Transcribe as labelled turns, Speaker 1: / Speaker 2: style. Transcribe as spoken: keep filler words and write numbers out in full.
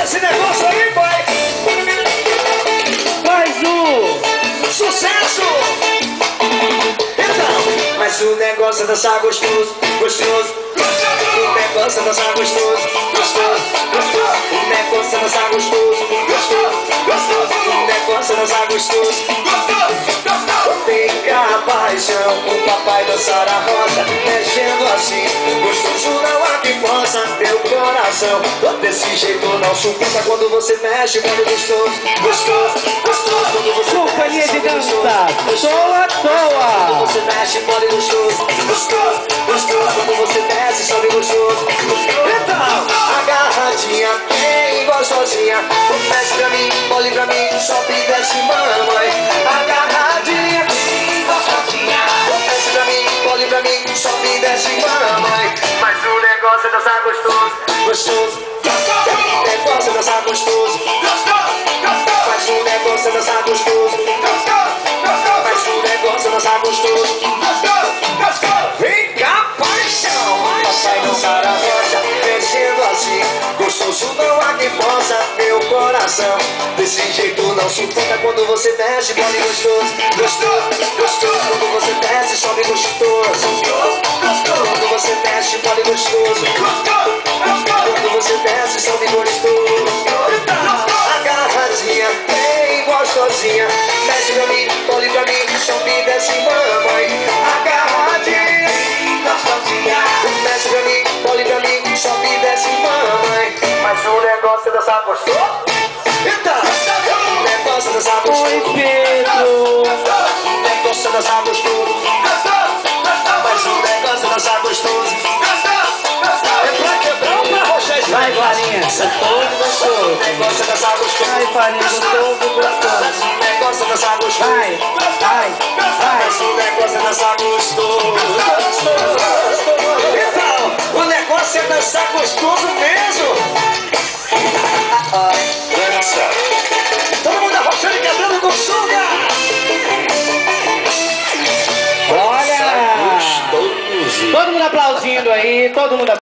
Speaker 1: esse negócio aí, pai.
Speaker 2: Mais um.
Speaker 1: Sucesso! Então, mas o negócio é dançar gostoso, gostoso. O negócio é dançar gostoso, gostoso, gostoso. O negócio é dançar gostoso, gostoso, gostoso. O negócio é dançar gostoso, gostoso, gostoso. Tem cá paixão, o papai dançar a roda, mexendo assim. Gostoso não há quem possa, meu coração. Desse jeito não suporta quando você mexe, mano, gostoso, gostoso, gostoso. Quando você
Speaker 2: Companhia de dança, toa
Speaker 1: Quando
Speaker 2: toa.
Speaker 1: você mexe, mole gostoso, gostoso, gostoso. Quando você desce, sobe gostoso. Então, agarradinha, bem gostosinha. Mexe pra mim, mole pra mim, sobe e desce, mamãe. Agarradinha, bem gostosinha. Mexe pra mim, mole pra mim, sobe e desce, mamãe. Mas o negócio é dançar gostoso, gostoso. O negócio é dançar gostoso, gostoso, gostoso. Mas o negócio é dançar gostoso, gostoso, gostoso. Mas o negócio é dançar gostoso, gostoso, gostoso. Vem cá, paixão, papai dançar a rocha, descendo assim. Gostoso não há quem possa, meu coração. Desse jeito não suporta quando você mexe, mole gostoso, gostoso, gostoso. Quando você desce, sobe gostoso, gostoso. Quando você mexe, mole gostoso, gostoso, gostoso. Quando você desce, sobe gostoso. Agarradinha, bem gostosinha. Mexe pra mim, mole pra mim, sobe e desce, mamãe. Agarradinha, bem gostosinha. Mexe pra mim, mole pra mim, sobe e desce, mamãe. Mas o negócio é dançar gostoso. Então, o negócio é dançar gostoso.
Speaker 2: Oi, Pedro.
Speaker 1: O negócio é dançar gostoso. Mas o negócio é dançar gostoso. É pra quebrar ou pra rochar esse
Speaker 2: Vai,
Speaker 1: negócio?
Speaker 2: farinha, gostoso, gostoso.
Speaker 1: O negócio é dançar gostoso.
Speaker 2: Vai, farinha, gostoso, gostoso.
Speaker 1: O negócio é dançar gostoso.
Speaker 2: Vai, vai, vai.
Speaker 1: Mas o negócio é dançar gostoso. Então, o negócio é dançar gostoso mesmo. Dança. Todo mundo arrochando e quebrando com sunga.
Speaker 2: Olha,
Speaker 1: Gostoso.
Speaker 2: todo mundo aplaudindo aí, todo mundo